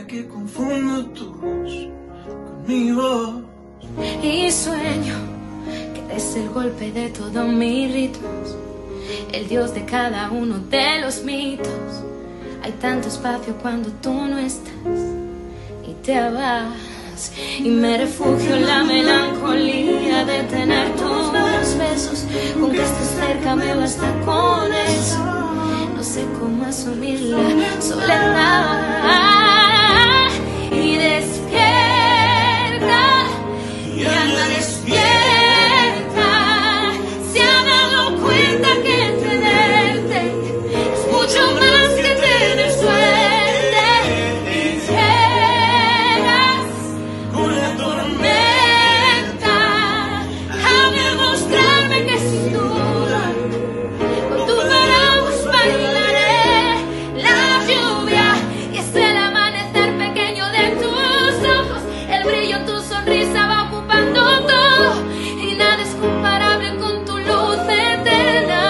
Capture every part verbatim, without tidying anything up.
que confundo tu voz con mi voz. Y sueño que eres el golpe de todos mis ritmos, el dios de cada uno de los mitos. Hay tanto espacio cuando tú no estás y te vas, y me refugio en la melancolía de tener tus besos. Con que estés cerca me basta con eso. No sé cómo asumir la soledad. Y despierta, y anda despierta. Se ha dado cuenta que tenerte es mucho más que tener suerte. Y llegas con la tormenta a demostrarme que sin duda con tu paraguas bailaré la lluvia. Y es el amanecer pequeño de tus ojos, el brillo en tu sonrisa va ocupando todo, y nada es comparable con tu luz eterna.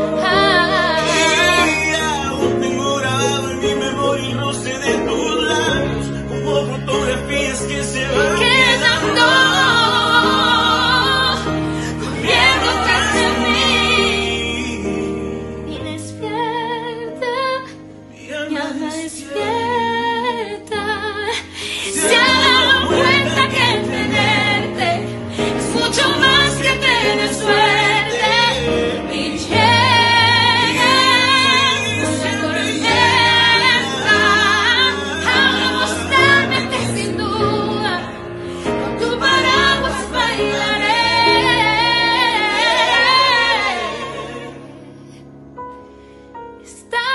Y aún tengo grabado en mi memoria el roce de tus labios, como fotografías que se van Quedando, corriendo tras de mí. Y despierta, y y anda anda despierta. Se ha dado cuenta que tenerte es mucho más que tener suerte. Y llegas con la tormenta a demostrarme que sin duda con tu paraguas bailaré. Está